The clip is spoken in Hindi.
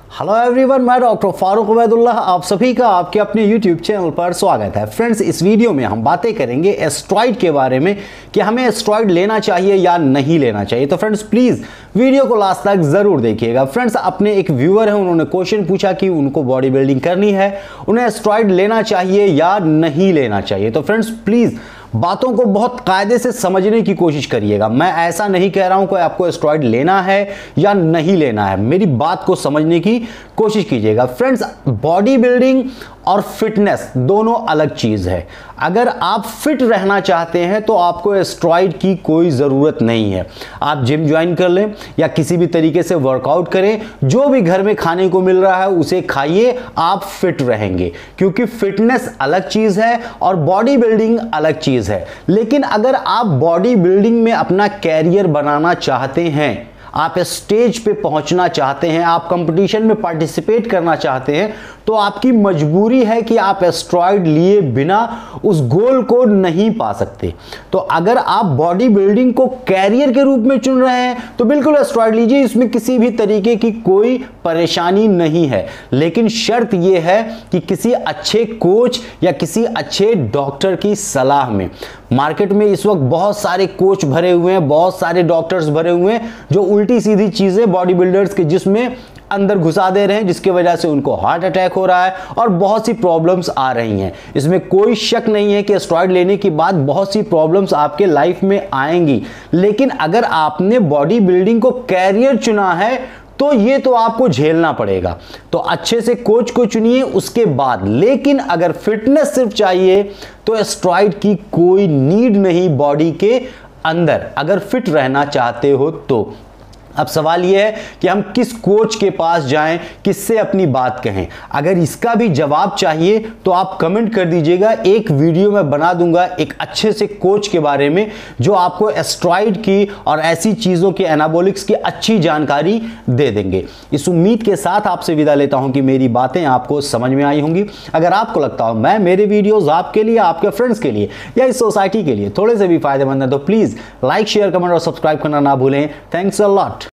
हेलो एवरीवन, मैं डॉक्टर फारूक उबैदुल्लाह आप सभी का आपके अपने यूट्यूब चैनल पर स्वागत है। फ्रेंड्स, इस वीडियो में हम बातें करेंगे एस्ट्रॉइड के बारे में कि हमें एस्ट्रॉइड लेना चाहिए या नहीं लेना चाहिए। तो फ्रेंड्स प्लीज़ वीडियो को लास्ट तक ज़रूर देखिएगा। फ्रेंड्स, अपने एक व्यूअर हैं, उन्होंने क्वेश्चन पूछा कि उनको बॉडी बिल्डिंग करनी है, उन्हें एस्ट्रॉइड लेना चाहिए या नहीं लेना चाहिए। तो फ्रेंड्स प्लीज़ बातों को बहुत कायदे से समझने की कोशिश करिएगा। मैं ऐसा नहीं कह रहा हूं कि आपको एस्ट्रॉइड लेना है या नहीं लेना है, मेरी बात को समझने की कोशिश कीजिएगा। फ्रेंड्स, बॉडी बिल्डिंग और फिटनेस दोनों अलग चीज है। अगर आप फिट रहना चाहते हैं तो आपको एस्ट्रॉइड की कोई ज़रूरत नहीं है। आप जिम ज्वाइन कर लें या किसी भी तरीके से वर्कआउट करें, जो भी घर में खाने को मिल रहा है उसे खाइए, आप फिट रहेंगे। क्योंकि फिटनेस अलग चीज़ है और बॉडी बिल्डिंग अलग चीज़ है। लेकिन अगर आप बॉडी बिल्डिंग में अपना कैरियर बनाना चाहते हैं, आप स्टेज पे पहुंचना चाहते हैं, आप कंपटीशन में पार्टिसिपेट करना चाहते हैं, तो आपकी मजबूरी है कि आप एस्ट्रॉइड लिए बिना उस गोल को नहीं पा सकते। तो अगर आप बॉडी बिल्डिंग को कैरियर के रूप में चुन रहे हैं तो बिल्कुल एस्ट्रॉइड लीजिए, इसमें किसी भी तरीके की कोई परेशानी नहीं है। लेकिन शर्त यह है कि किसी अच्छे कोच या किसी अच्छे डॉक्टर की सलाह में। मार्केट में इस वक्त बहुत सारे कोच भरे हुए हैं, बहुत सारे डॉक्टर्स भरे हुए हैं जो उल्टी सीधी चीजें बॉडी बिल्डर्स के जिसमें अंदर घुसा दे रहे हैं, जिसकी वजह से उनको हार्ट अटैक हो रहा है और बहुत सी प्रॉब्लम्स आ रही हैं। इसमें कोई शक नहीं है कि एस्ट्रॉइड लेने के बाद बहुत सी प्रॉब्लम्स आपके लाइफ में आएंगी। लेकिन अगर आपने बॉडी बिल्डिंग को कैरियर चुना है तो ये तो आपको झेलना पड़ेगा। तो अच्छे से कोच को चुनिए उसके बाद। लेकिन अगर फिटनेस सिर्फ चाहिए तो एस्ट्रॉइड की कोई नीड नहीं बॉडी के अंदर, अगर फिट रहना चाहते हो तो। अब सवाल यह है कि हम किस कोच के पास जाएं, किससे अपनी बात कहें। अगर इसका भी जवाब चाहिए तो आप कमेंट कर दीजिएगा, एक वीडियो मैं बना दूंगा एक अच्छे से कोच के बारे में जो आपको एस्ट्रॉइड की और ऐसी चीज़ों की, एनाबॉलिक्स की अच्छी जानकारी दे देंगे। इस उम्मीद के साथ आपसे विदा लेता हूं कि मेरी बातें आपको समझ में आई होंगी। अगर आपको लगता हो मैं मेरे वीडियोज़ आपके लिए, आपके फ्रेंड्स के लिए या इस सोसाइटी के लिए थोड़े से भी फायदेमंद है तो प्लीज़ लाइक, शेयर, कमेंट और सब्सक्राइब करना ना भूलें। Thanks a lot.